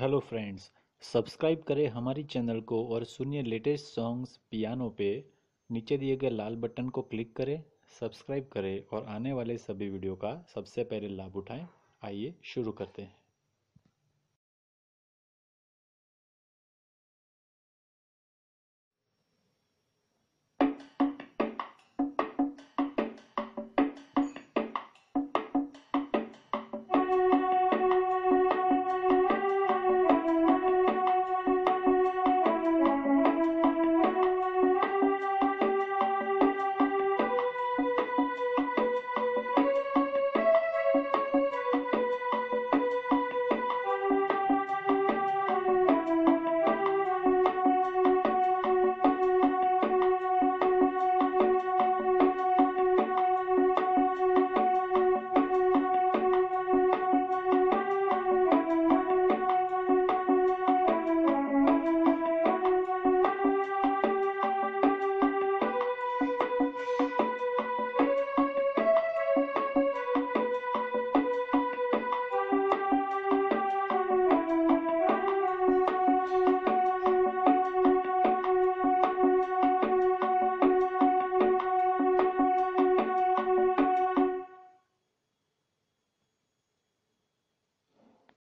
Hello friends. Subscribe करें हमारी channel को और सुनिए लेटेस्ट सॉन्ग्स पियानो पे। नीचे दिए गए लाल बटन को क्लिक करें, सब्सक्राइब करें और आने वाले सभी वीडियो का सबसे पहले लाभ उठाएं। आइए शुरू करते हैं।